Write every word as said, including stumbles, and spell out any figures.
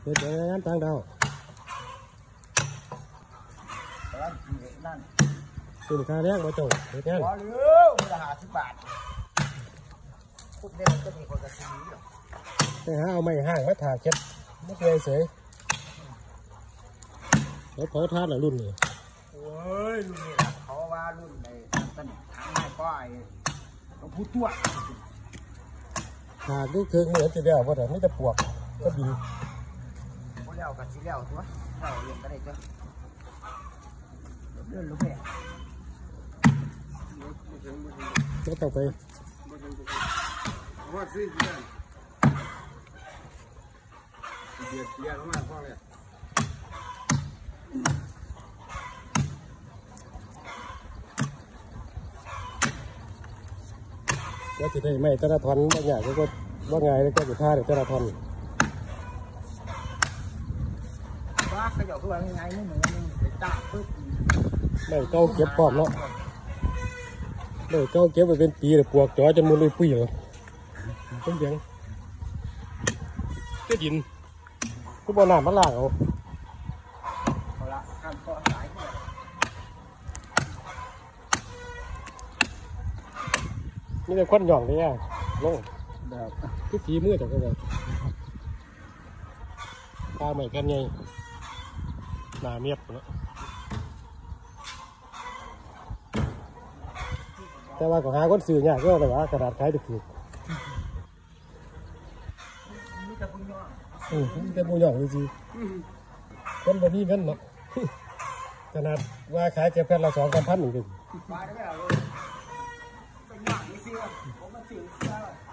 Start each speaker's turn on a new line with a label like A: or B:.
A: เฮ็ดงานต่างดาวสินค้าแรกมาจบเฮ็ดงาน
B: พอเร็วมูลค่าสิบบาทพวกเด็กก็มีคนกระซื้อหรอ
A: ไปหาเอาไม้ห้างมาถาเก็บไม่เคยเสยแล้วเผาทานหรือรุ่นนี่
B: โอ้ยรุ่นนี้เขาว่ารุ่นในต้นทางไหนก็ไอ้ต้องพูดตัว
A: หากดูเครื่องเหมือนจะเดียวว่าแต่ไม่จะปวกก็บิน
B: พอแล้วกับสีแล้วตัวเราเรียนก็ได้ตัวเลื่อนลูกแม่
A: ไม่ต้องไป
C: ว่าซื้อที่นั่นเบียดเบียดมากพ่อเลย
A: ก็จะได้ไม่ตะละทอนบางอย่างก็ว่าไงแล้วก็จะท่าเดี๋ยวตะละทอน
B: ว่าขยับตัวยังไงนี่เหมือนกันไปตัดปึ๊บ
A: ไม่เก้าเก็บพร้อมเนาะไม่เก้าเก็บไปเป็นปีเลยปวกจ่อจนมุนเลยปุ้ยเหรอเป็นยังเจ๊ดินก็บ่อน้ำมันล่างเอา
B: เอาละข้ามเกาะสาย
A: นี่เป็นควันหย่องเลยอ่ะลงแบบทุกทีมือแต่ก็แบบปลาใหม่แผ่นใหญ่หนาเมียบแล้วแต่ว่าก็หาคนซื้อเนี่ยก็แต่ว่ากระดาษขายถูก
B: มีแต่บุญยอด
A: อืมมีแต่บุญยอดจริงๆคนแบบนี้กันเนาะขนาดว่าขายเจ็บแผ่นละสองสามพันหนึ่งถึง
B: มาได้ไหมล่ะลูกเป็นอย่างนี้สิผมมาถึงแล้ว